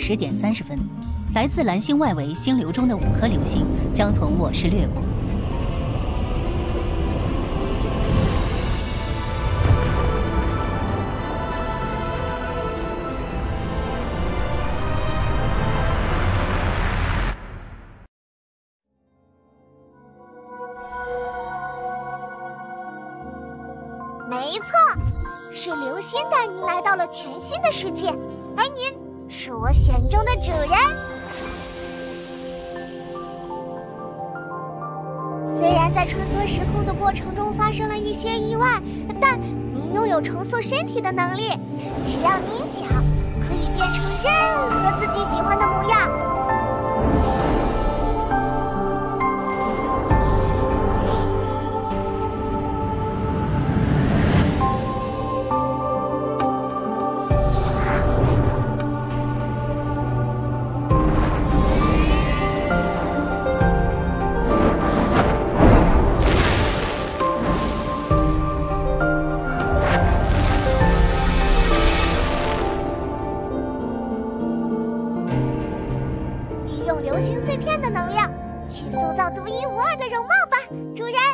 10点30分，来自蓝星外围星流中的5颗流星将从我市掠过。 没错，是流星带您来到了全新的世界，而您是我选中的主人。虽然在穿梭时空的过程中发生了一些意外，但您拥有重塑身体的能力，只要您想，可以变成任何自己喜欢的模样。用流星碎片的能量去塑造独一无二的容貌吧，主人。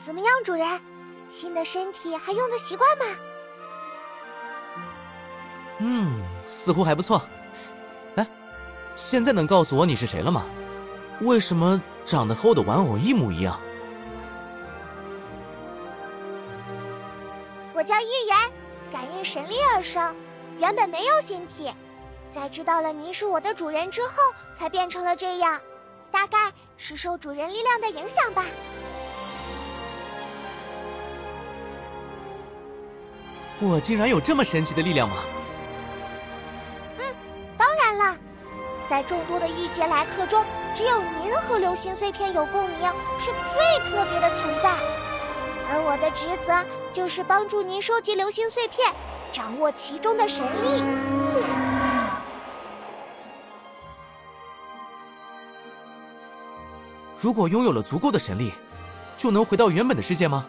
怎么样，主人？新的身体还用得习惯吗？ 似乎还不错。哎，现在能告诉我你是谁了吗？为什么长得和我的玩偶一模一样？ 我叫玉圆，感应神力而生，原本没有形体，在知道了您是我的主人之后，才变成了这样。大概是受主人力量的影响吧。 我竟然有这么神奇的力量吗？ 当然了，在众多的异界来客中，只有您和流星碎片有共鸣，是最特别的存在。而我的职责就是帮助您收集流星碎片，掌握其中的神力。 如果拥有了足够的神力，就能回到原本的世界吗？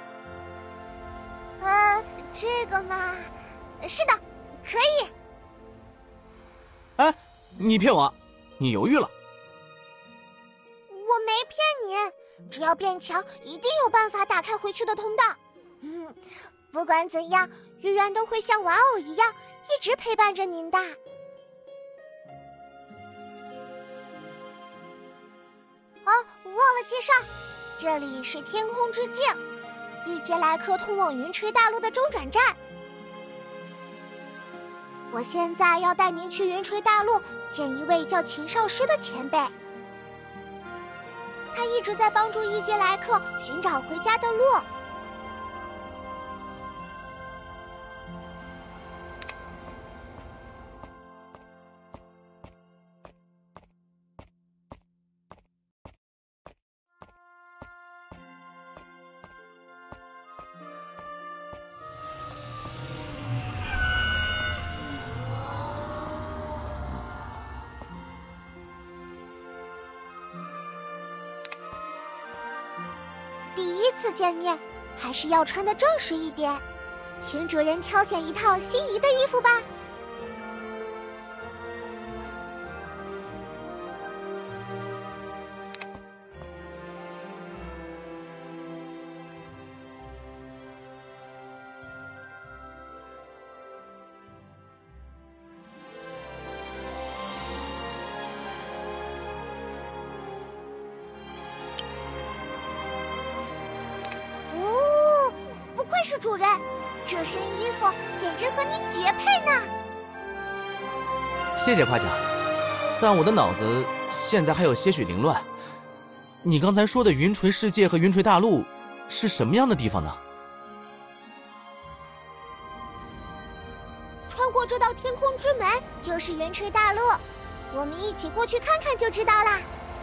这个嘛，是的，可以。 哎，你骗我，你犹豫了。 我没骗您，只要变强，一定有办法打开回去的通道。不管怎样，玉圆都会像玩偶一样，一直陪伴着您的。哦，忘了介绍，这里是天空之镜，异界来客通往云吹大陆的中转站。我现在要带您去云吹大陆见一位叫秦少师的前辈，他一直在帮助异界来客寻找回家的路。第一次见面，还是要穿得正式一点，请主人挑选一套心仪的衣服吧。是主人，这身衣服简直和你绝配呢。 谢谢夸奖，但我的脑子现在还有些许凌乱。你刚才说的云锤世界和云锤大陆是什么样的地方呢？ 穿过这道天空之门就是云锤大陆，我们一起过去看看就知道啦。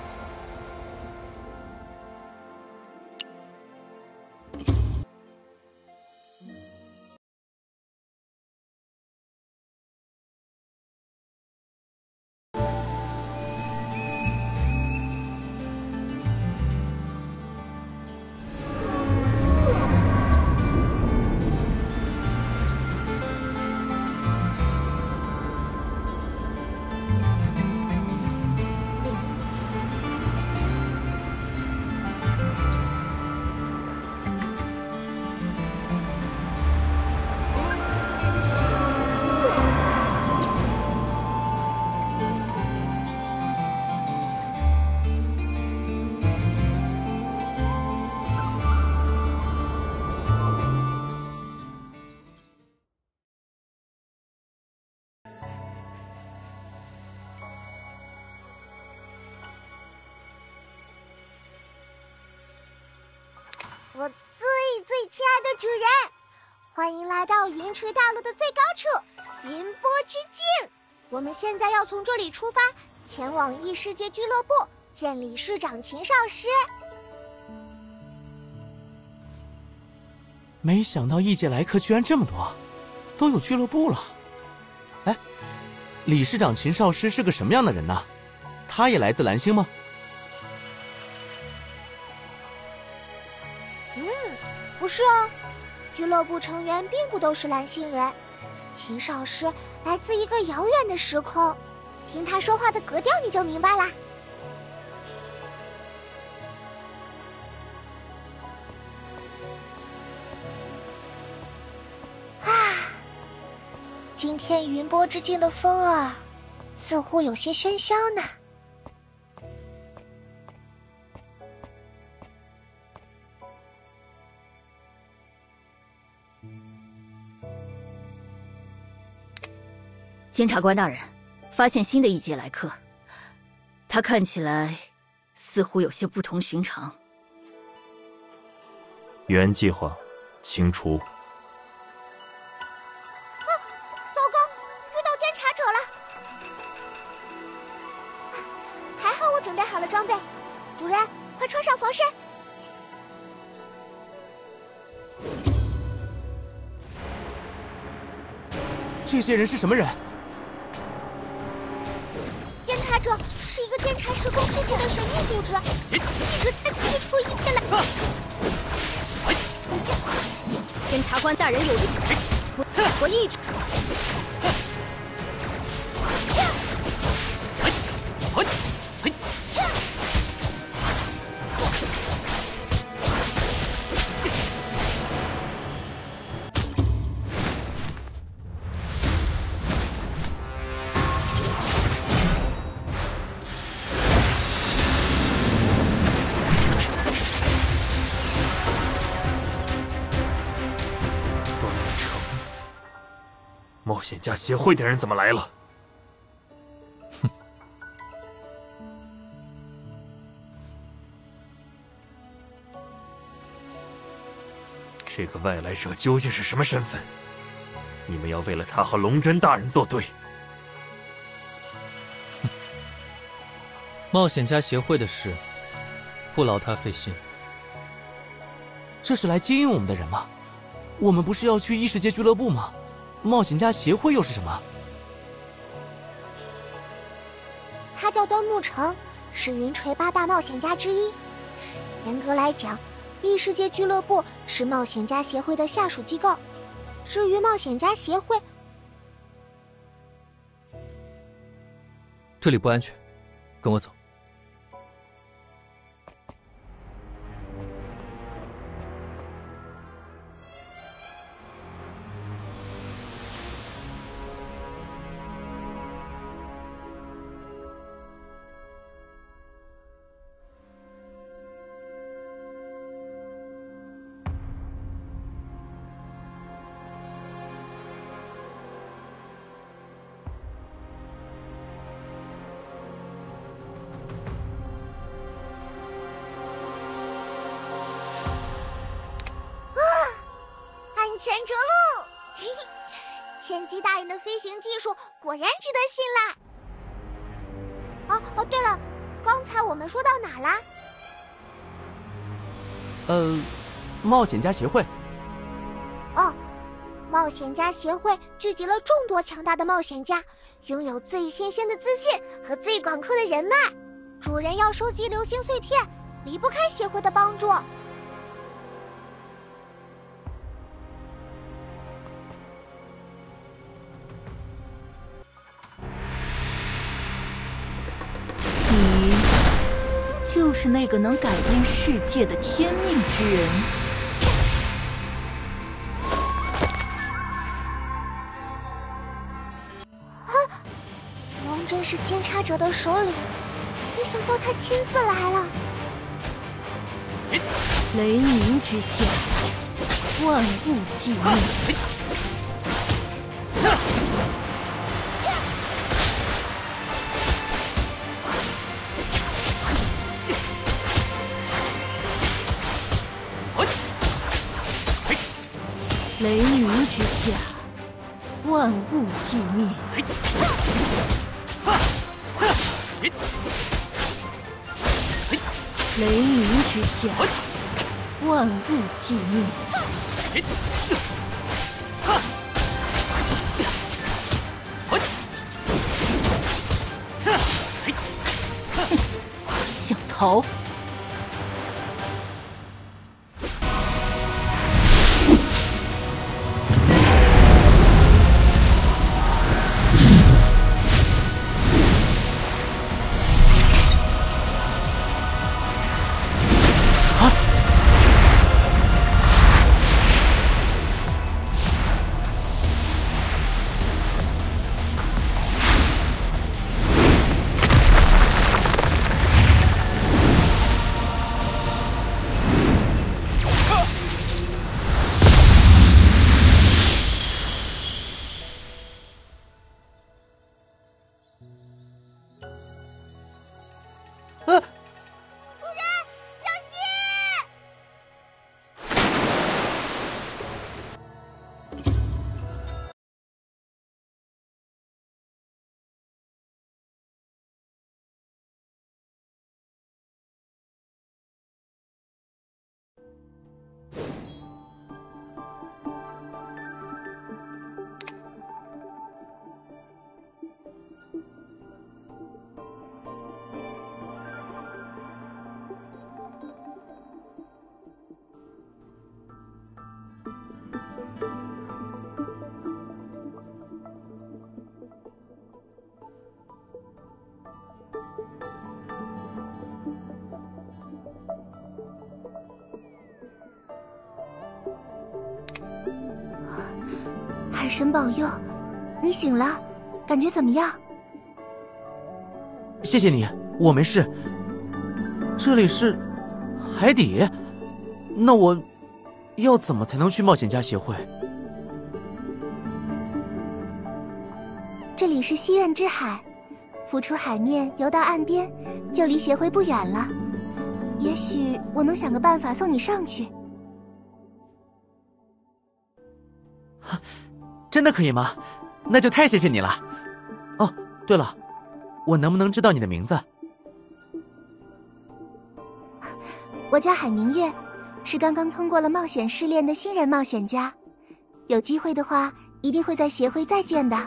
我最亲爱的主人，欢迎来到云锤大陆的最高处——云波之境。我们现在要从这里出发，前往异世界俱乐部见理事长秦少师。 没想到异界来客居然这么多，都有俱乐部了。哎，理事长秦少师是个什么样的人呢？他也来自蓝星吗？ 不是哦，俱乐部成员并不都是蓝星人。秦少师来自一个遥远的时空，听他说话的格调你就明白啦。 今天云波之境的风儿，似乎有些喧嚣呢。 监察官大人，发现新的一节来客，他看起来似乎有些不同寻常。 原计划，清除。 糟糕，遇到监察者了！还好我准备好了装备，主人，快穿上防身。 这些人是什么人？ 监察者是一个监察时空世界的神秘组织，一直在逼出一切来。 监察官大人有令，我一直。 冒险家协会的人怎么来了？哼！这个外来者究竟是什么身份？你们要为了他和龙真大人作对？ 哼！冒险家协会的事，不劳他费心。 这是来接应我们的人吗？我们不是要去异世界俱乐部吗？冒险家协会又是什么？ 他叫端木成，是云锤8大冒险家之一。严格来讲，异世界俱乐部是冒险家协会的下属机构。至于冒险家协会， 这里不安全，跟我走。 前着陆，嘿嘿，千机大人的飞行技术果然值得信赖。哦，对了，刚才我们说到哪啦？ 冒险家协会。 哦，冒险家协会聚集了众多强大的冒险家，拥有最新鲜的资讯和最广阔的人脉。主人要收集流星碎片，离不开协会的帮助。 你就是那个能改变世界的天命之人。 龙真是监察者的首领，没想到他亲自来了。 雷鸣之下，万物寂灭。雷鸣之下，万物寂灭。雷鸣之下，万物寂灭。想逃？ 海神保佑，你醒了，感觉怎么样？ 谢谢你，我没事。这里是海底，那我要怎么才能去冒险家协会？ 这里是西苑之海，浮出海面游到岸边，就离协会不远了。也许我能想个办法送你上去。 真的可以吗？那就太谢谢你了。哦，对了，我能不能知道你的名字？ 我叫海明月，是刚刚通过了冒险试炼的新人冒险家。有机会的话，一定会在协会再见的。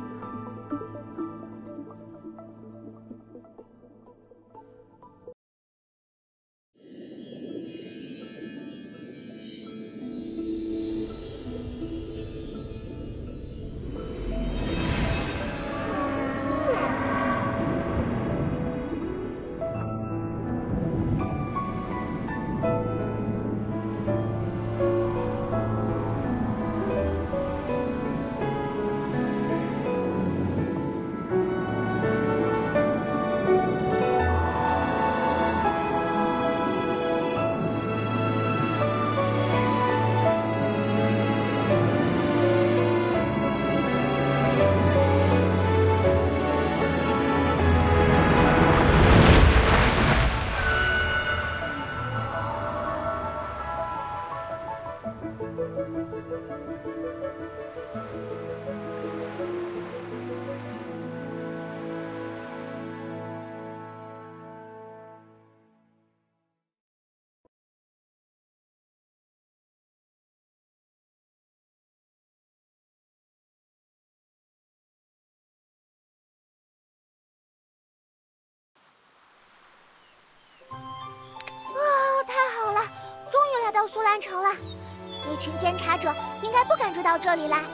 到苏兰城了，那群监察者应该不敢追到这里来。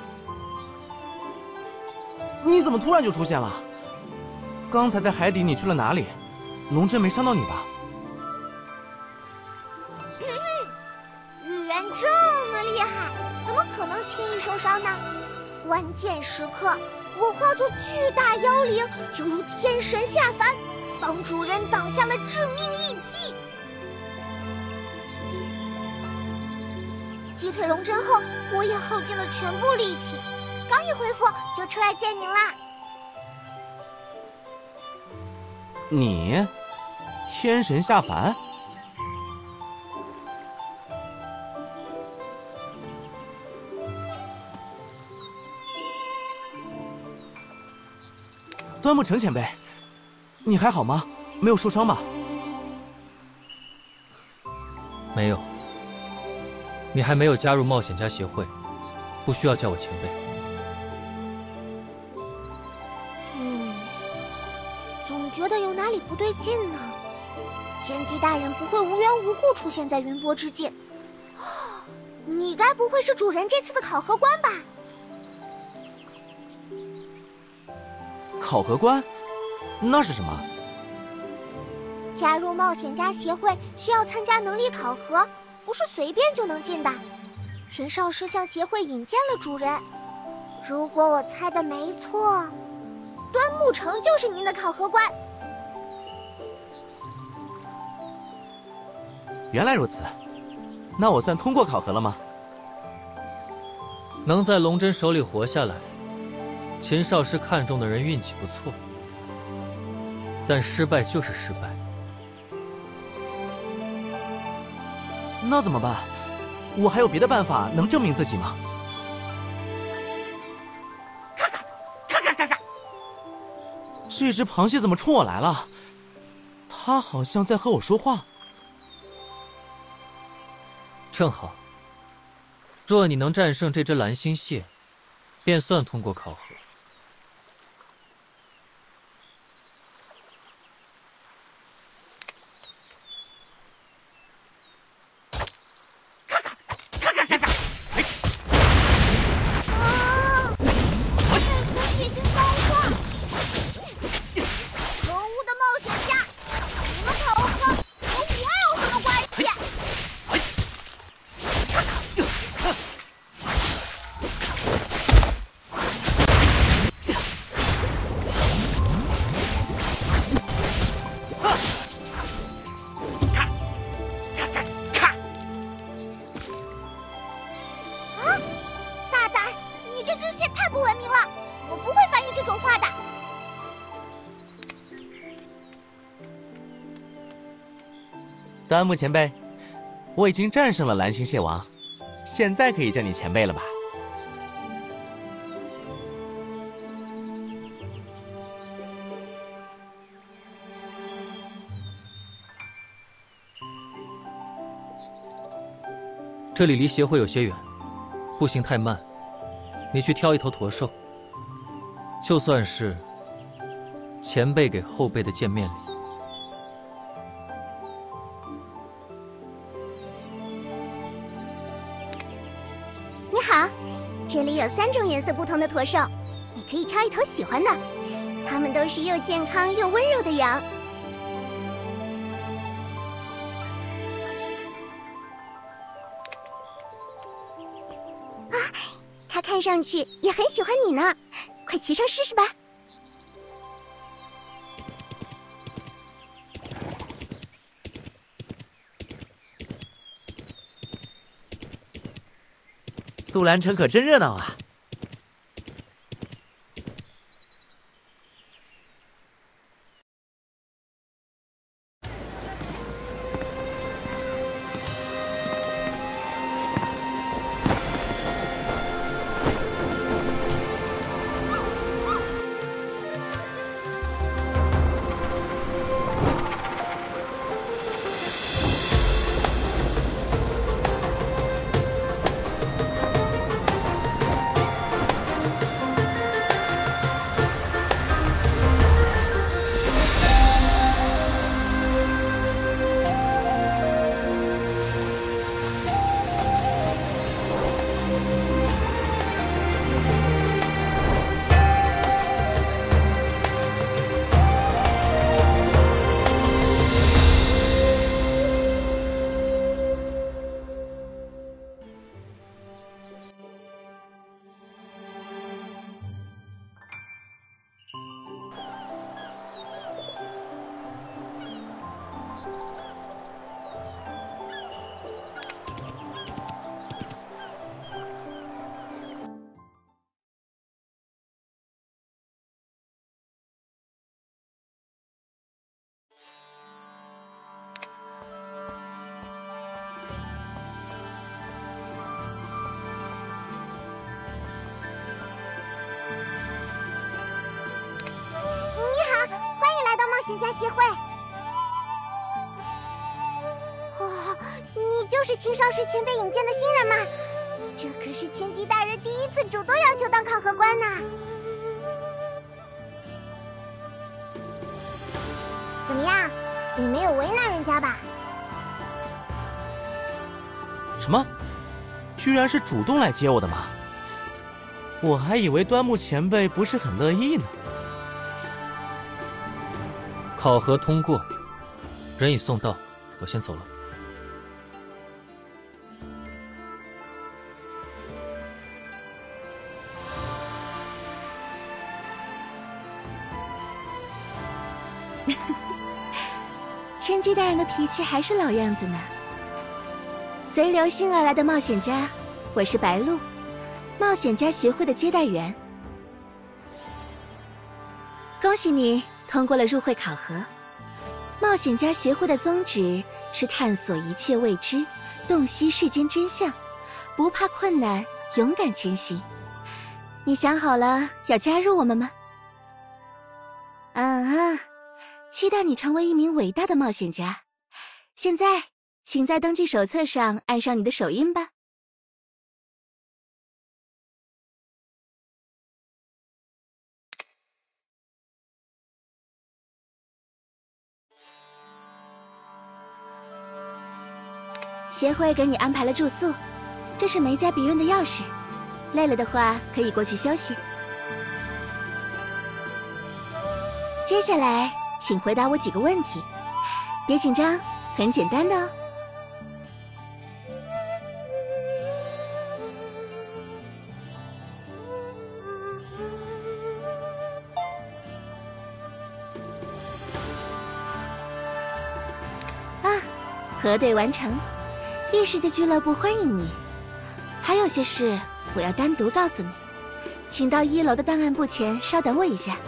你怎么突然就出现了？刚才在海底你去了哪里？龙针没伤到你吧？ 预言这么厉害，怎么可能轻易受伤呢？关键时刻，我化作巨大妖灵，犹如天神下凡，帮主人挡下了致命一击。击退龙针后，我也耗尽了全部力气，刚一恢复就出来见您啦。 你，天神下凡？端木成前辈，你还好吗？没有受伤吧？ 没有。你还没有加入冒险家协会，不需要叫我前辈。 总觉得有哪里不对劲呢。监机大人不会无缘无故出现在云波之境。你该不会是主人这次的考核官吧？ 考核官？那是什么？ 加入冒险家协会需要参加能力考核。不是随便就能进的，秦少师向协会引荐了主人。如果我猜的没错，端木成就是您的考核官。 原来如此，那我算通过考核了吗？ 能在龙针手里活下来，秦少师看中的人运气不错，但失败就是失败。 那怎么办？我还有别的办法能证明自己吗？咔咔咔咔咔咔！这只螃蟹怎么冲我来了？它好像在和我说话。 正好，若你能战胜这只蓝星蟹，便算通过考核。 端木前辈，我已经战胜了蓝星蟹王，现在可以叫你前辈了吧？ 这里离协会有些远，步行太慢，你去挑一头驼兽，就算是前辈给后辈的见面礼。 你好，这里有3种颜色不同的驼兽，你可以挑一头喜欢的。它们都是又健康又温柔的羊。啊，它看上去也很喜欢你呢，快骑上试试吧。 苏兰城可真热闹啊！ 冒险家协会。哦，你就是秦少师前辈引荐的新人吗？这可是千机大人第一次主动要求当考核官呢。怎么样，你没有为难人家吧？ 什么？居然是主动来接我的吗？我还以为端木前辈不是很乐意呢。 考核通过，人已送到，我先走了。 千机大人的脾气还是老样子呢。随流星而来的冒险家，我是白鹿，冒险家协会的接待员。恭喜你通过了入会考核。冒险家协会的宗旨是探索一切未知，洞悉世间真相，不怕困难，勇敢前行。你想好了要加入我们吗？期待你成为一名伟大的冒险家。现在， 请在登记手册上按上你的手印吧。协会给你安排了住宿，这是梅家别院的钥匙。累了的话，可以过去休息。接下来，请回答我几个问题，别紧张，很简单的哦。啊，核对完成，异世界俱乐部欢迎你。还有些事我要单独告诉你，请到1楼的档案部前稍等我一下。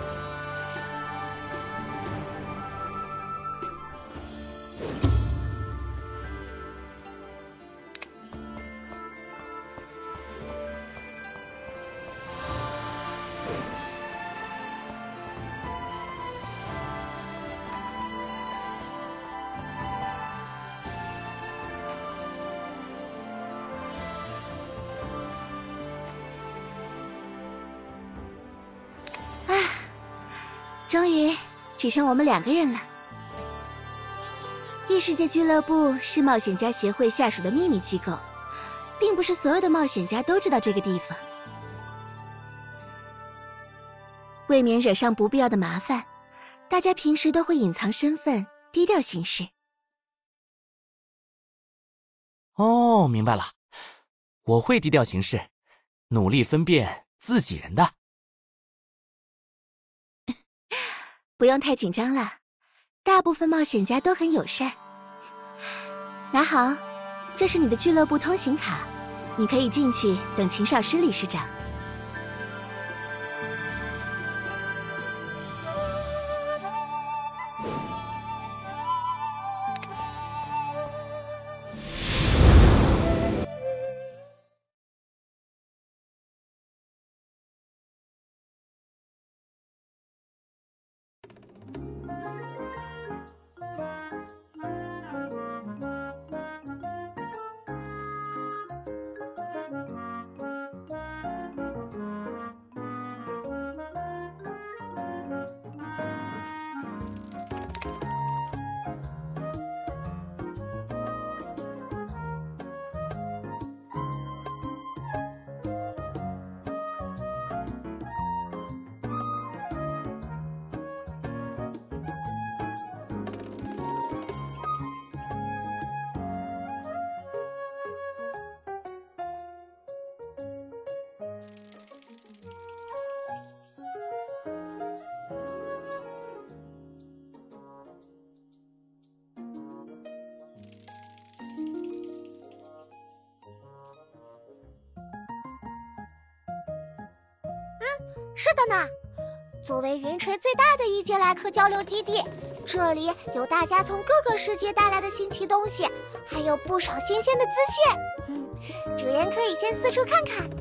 终于只剩我们2个人了。异世界俱乐部是冒险家协会下属的秘密机构，并不是所有的冒险家都知道这个地方。为免惹上不必要的麻烦，大家平时都会隐藏身份，低调行事。 哦，明白了，我会低调行事，努力分辨自己人的。 不用太紧张了，大部分冒险家都很友善。拿好，这是你的俱乐部通行卡，你可以进去等秦少师理事长。 是的呢，作为云锤最大的一节来客交流基地，这里有大家从各个世界带来的新奇东西，还有不少新鲜的资讯。主人可以先四处看看，